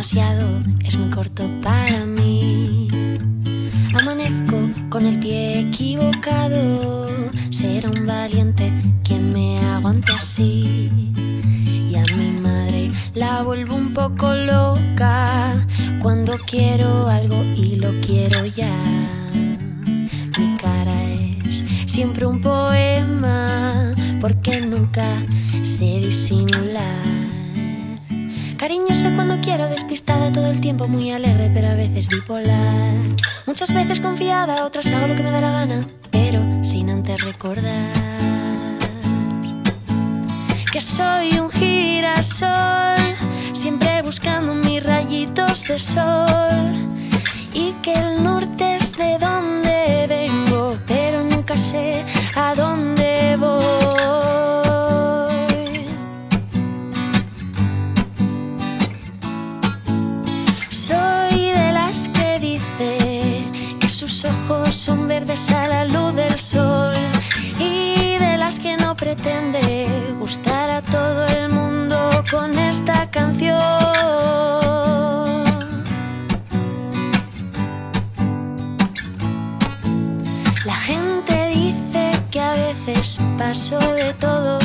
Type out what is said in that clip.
demasiado, es muy corto para mí. Amanezco con el pie equivocado, será un valiente quien me aguante así. Y a mi madre la vuelvo un poco loca cuando quiero algo y lo quiero ya. Mi cara es siempre un poema porque nunca sé disimular. Cariñosa cuando quiero, despistada todo el tiempo, muy alegre pero a veces bipolar. Muchas veces confiada, otras hago lo que me da la gana, pero sin antes recordar que soy un girasol, siempre buscando mis rayitos de sol, y que el norte es de donde vengo, pero nunca sé a dónde voy. Soy de las que dice que sus ojos son verdes a la luz del sol, y de las que no pretende gustar a todo el mundo con esta canción. La gente dice que a veces paso de todo